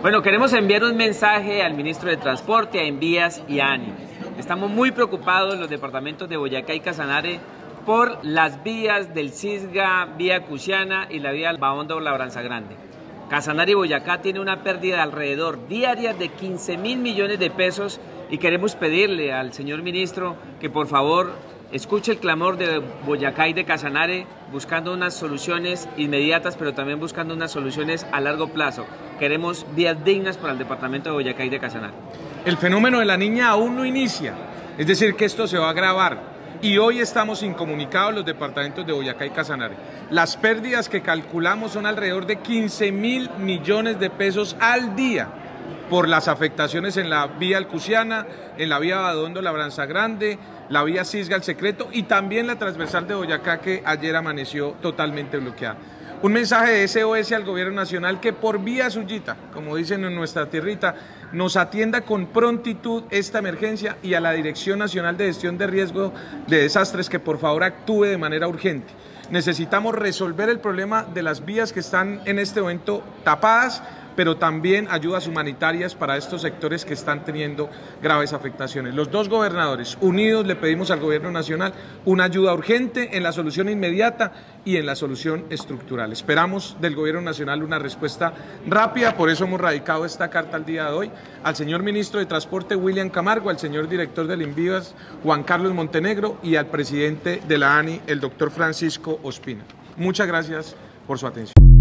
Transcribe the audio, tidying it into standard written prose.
Bueno, queremos enviar un mensaje al ministro de Transporte, a Envías y a ANI. Estamos muy preocupados en los departamentos de Boyacá y Casanare por las vías del Cisga, vía Cusiana y la vía Bahondo-Labranza Grande. Casanare y Boyacá tiene una pérdida de alrededor diaria de 15.000 millones de pesos y queremos pedirle al señor ministro que por favor escuche el clamor de Boyacá y de Casanare buscando unas soluciones inmediatas, pero también buscando unas soluciones a largo plazo. Queremos vías dignas para el departamento de Boyacá y de Casanare. El fenómeno de la niña aún no inicia, es decir, que esto se va a agravar. Y hoy estamos incomunicados los departamentos de Boyacá y Casanare. Las pérdidas que calculamos son alrededor de 15.000 millones de pesos al día por las afectaciones en la vía Alcusiana, en la vía Bahondo-Labranza Grande, la vía Cisga El Secreto y también la transversal de Boyacá que ayer amaneció totalmente bloqueada. Un mensaje de SOS al gobierno nacional que por vía suyita, como dicen en nuestra tierrita, nos atienda con prontitud esta emergencia y a la Dirección Nacional de Gestión de Riesgo de Desastres que por favor actúe de manera urgente. Necesitamos resolver el problema de las vías que están en este momento tapadas, pero también ayudas humanitarias para estos sectores que están teniendo graves afectaciones. Los dos gobernadores unidos le pedimos al gobierno nacional una ayuda urgente en la solución inmediata y en la solución estructural. Esperamos del gobierno nacional una respuesta rápida, por eso hemos radicado esta carta el día de hoy al señor ministro de Transporte William Camargo, al señor director del Envías Juan Carlos Montenegro y al presidente de la ANI, el doctor Francisco Ospina. Muchas gracias por su atención.